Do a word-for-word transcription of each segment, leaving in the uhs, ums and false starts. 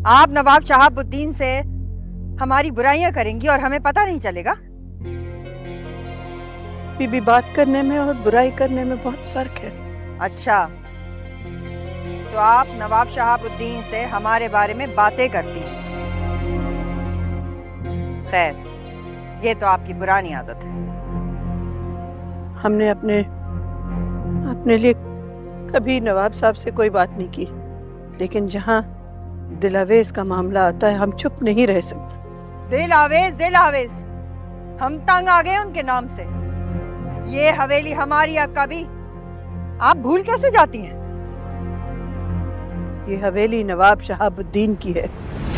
आप नवाब शहाबुद्दीन से हमारी बुराइयां करेंगी और हमें पता नहीं चलेगा? बीबी, बात करने में और बुराई करने में बहुत फर्क है। अच्छा, तो आप नवाब शहाबुद्दीन से हमारे बारे में बातें करती हैं। खैर, ये तो आपकी पुरानी आदत है। हमने अपने अपने लिए कभी नवाब साहब से कोई बात नहीं की, लेकिन जहां दिलावेज का मामला आता है हम चुप नहीं रह सकते। दिलावेज दिलावेज हम तंग आ गए उनके नाम से। ये हवेली हमारी अक्का भी आप भूल कैसे जाती हैं? ये हवेली नवाब शहाबुद्दीन की है।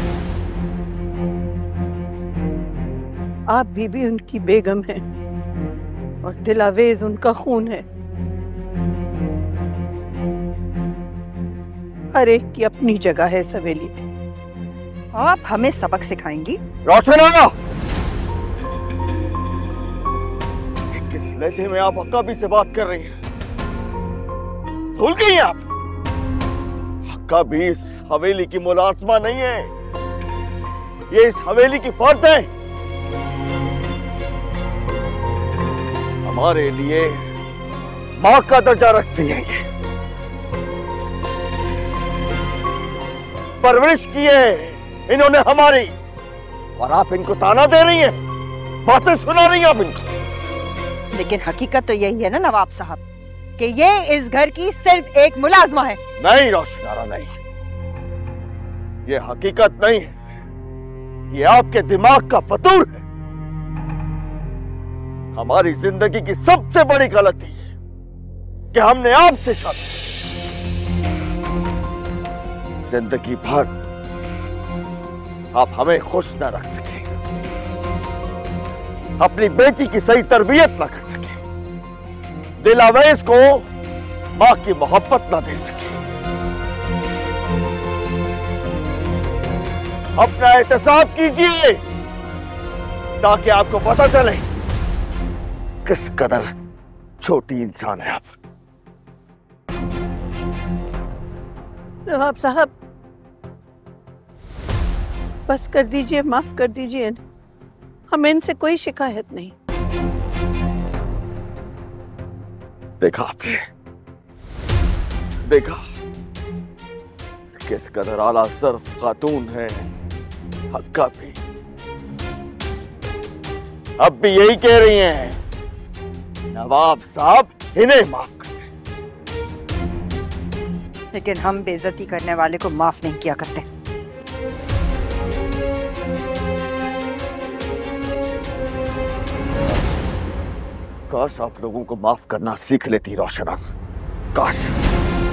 आप बीबी उनकी बेगम हैं और दिलावेज उनका खून है। हर एक की अपनी जगह है इस हवेली में। आप हमें सबक सिखाएंगी? रोशना, किस लहजे में आप अक्का भी से बात कर रही हैं? भूल गई हैं आप? अक्का भी इस हवेली की मुलाजमा नहीं है, ये इस हवेली की फर्द है। हमारे लिए मां का दर्जा रखती है। ये परवरिश की है इन्होंने हमारी, और आप इनको ताना दे रही हैं, बातें सुना रही हैं आप इनको। लेकिन हकीकत तो यही है ना नवाब साहब, कि ये इस घर की सिर्फ एक मुलाजमा है। नहीं रोशनारा, नहीं, ये हकीकत नहीं है, ये आपके दिमाग का फतूर है। हमारी जिंदगी की सबसे बड़ी गलती कि हमने आपसे शादी। जिंदगी भर आप हमें खुश न रख सके, अपनी बेटी की सही तरबियत न कर सके, दिलावेज को मां की मोहब्बत न दे सके, अपना एहतसाब कीजिए ताकि आपको पता चले किस कदर छोटी इंसान है आप। नवाब साहब, बस कर दीजिए, माफ कर दीजिए। हमें इनसे कोई शिकायत नहीं। देखा आपने, देखा किस कदर आला ज़र्फ खातून है अक्का भी। अब भी यही कह रही हैं नवाब साहब इन्हें माफ कर दें। लेकिन हम बेइज्जती करने वाले को माफ नहीं किया करते। काश आप लोगों को माफ करना सीख लेती रोशना, काश।